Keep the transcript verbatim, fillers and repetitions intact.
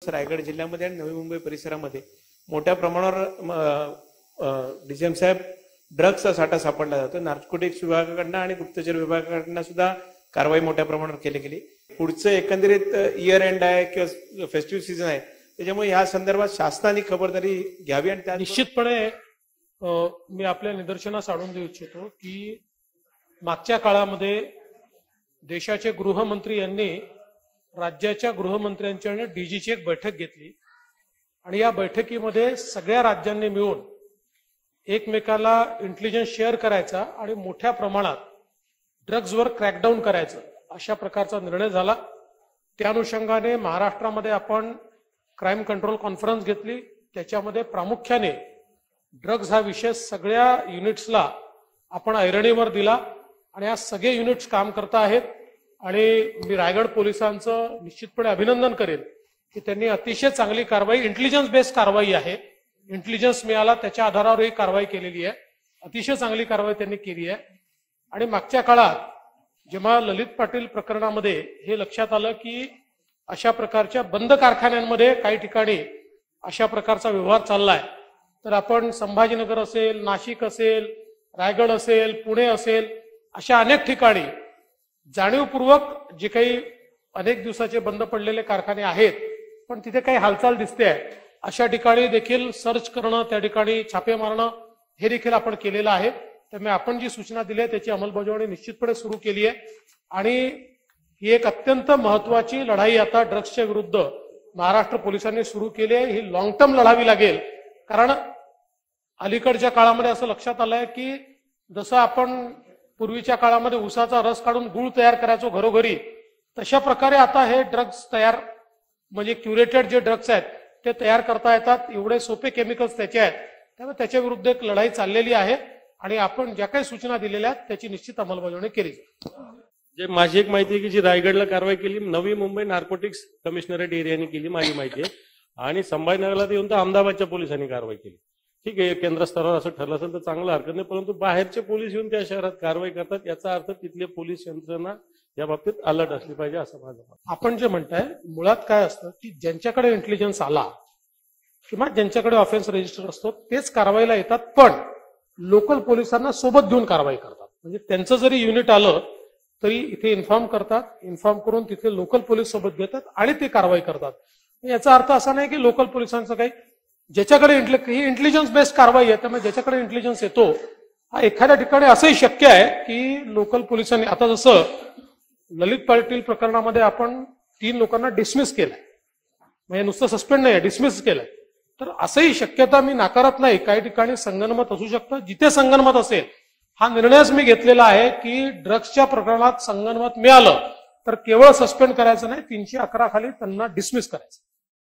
रायगड जिल्ह्यामध्ये आणि नवी मुंबई परिसरामध्ये मोठ्या प्रमाणावर डीसीएम साहेब ड्रग्सचा साठा सापडला जातो। नार्कोटिक्स विभागाकडनं आणि गुप्तचर विभागाकडनं सुद्धा कारवाई मोठ्या प्रमाणावर केली गेली। पुढचं एकंदरीत इयर एंड आहे किंवा फेस्टिव्ह सीझन आहे, त्याच्यामुळे या संदर्भात शासनाने खबरदारी घ्यावी। आणि त्या निश्चितपणे मी आपल्या निदर्शनास आणून देऊ इच्छितो की मागच्या काळामध्ये देशाचे गृहमंत्री यांनी राज्याच्या गृहमंत्र्यांच्या आणि डीजीची एक बैठक घेतली आणि या बैठकीमध्ये सगळ्या राज्यांनी मिळून एकमेकाला इंटेलिजन्स शेअर करायचा आणि मोठ्या प्रमाणात ड्रग्जवर क्रॅकडाऊन करायचं अशा प्रकारचा निर्णय झाला। त्या अनुषंगाने महाराष्ट्रामध्ये आपण क्राईम कंट्रोल कॉन्फरन्स घेतली, त्याच्यामध्ये प्रामुख्याने ड्रग्ज हा विषय सगळ्या युनिट्सला आपण ऐरणीवर दिला आणि आज सगळे युनिट्स काम करत आहेत। आणि मी रायगड पोलिसांचं निश्चितपणे अभिनंदन करेन की त्यांनी अतिशय चांगली कारवाई, इंटेलिजन्स बेस्ड कारवाई आहे, इंटेलिजन्स मिळाला त्याच्या आधारावर ही कारवाई केलेली आहे, अतिशय चांगली कारवाई त्यांनी केली आहे। आणि मागच्या काळात जेव्हा ललित पाटील प्रकरणामध्ये हे लक्षात आलं की अशा प्रकारच्या बंद कारखान्यांमध्ये काही ठिकाणी अशा प्रकारचा व्यवहार चाललाय, तर आपण संभाजीनगर असेल, नाशिक असेल, रायगड असेल, पुणे असेल, अशा अनेक ठिकाणी जाणीवपूर्वक जे काही अनेक दिवसाचे बंद पडलेले कारखाने आहेत पण तिथे काही हालचाल दिसते आहे, अशा ठिकाणी देखील सर्च करणं, त्या ठिकाणी छापे मारणं हे देखील आपण केलेलं आहे। त्यामुळे आपण जी सूचना दिली आहे त्याची अंमलबजावणी निश्चितपणे सुरू केली आहे आणि ही एक अत्यंत महत्वाची लढाई आता ड्रग्सच्या विरुद्ध महाराष्ट्र पोलिसांनी सुरू केली आहे। ही लॉंग टर्म लढावी लागेल, कारण अलीकडच्या काळामध्ये असं लक्षात आलंय की जसं आपण पूर्वीच्या काळामध्ये ऊसाचा रस काढून गुळ तयार करायचो घरोघरी, तशा प्रकारे आता हे ड्रग्ज तयार म्हणजे क्युरेटेड जे ड्रग्ज आहेत ते तयार करता येतात, एवढे सोपे केमिकल्स त्याचे आहेत। त्यामुळे त्याच्या विरुद्ध एक लढाई चाललेली आहे आणि आपण ज्या काही सूचना दिलेल्या आहेत त्याची निश्चित अंमलबजावणी केली जाईल। जे माझी एक माहिती आहे की जी रायगडला कारवाई केली नवी मुंबई नार्कोटिक्स कमिशनरेट एरियाने केली, माझी माहिती आहे, आणि संभाजीनगरला येऊन तर अहमदाबादच्या पोलिसांनी कारवाई केली। ठीक आहे, केंद्र स्तरावर असं ठरलं असेल तर चांगलं हरकत नाही, परंतु बाहेरचे पोलीस येऊन त्या शहरात कारवाई करतात, याचा अर्थ तिथले पोलीस यंत्रणा या बाबतीत अलर्ट असली पाहिजे असं माझं मत। आपण जे म्हणताय मुळात काय असतं की ज्यांच्याकडे इंटेलिजन्स आला किंवा ज्यांच्याकडे ऑफेन्स रजिस्टर असतो तेच कारवाईला येतात, पण लोकल पोलिसांना सोबत घेऊन कारवाई करतात। म्हणजे त्यांचं जरी युनिट आलं तरी इथे इन्फॉर्म करतात, इन्फॉर्म करून तिथे लोकल पोलीस सोबत घेतात आणि ते कारवाई करतात। याचा अर्थ असा नाही की लोकल पोलिसांचं काही, ज्याच्याकडे ही इंटेलिजन्स बेस्ड कारवाई आहे त्यामुळे ज्याच्याकडे इंटेलिजन्स येतो हा एखाद्या ठिकाणी असंही शक्य आहे की लोकल पोलिसांनी, आता जसं ललित पाटील प्रकरणामध्ये आपण तीन लोकांना डिसमिस केलंय, म्हणजे नुसतं सस्पेंड नाही, डिसमिस केलंय, तर असंही शक्यता मी नाकारत नाही, काही ठिकाणी संगनमत असू शकतं। जिथे संगनमत असेल, हा निर्णयच मी घेतलेला आहे की ड्रग्सच्या प्रकरणात संगनमत मिळालं तर केवळ सस्पेंड करायचं नाही, तीनशे अकरा खाली त्यांना डिसमिस करायचं।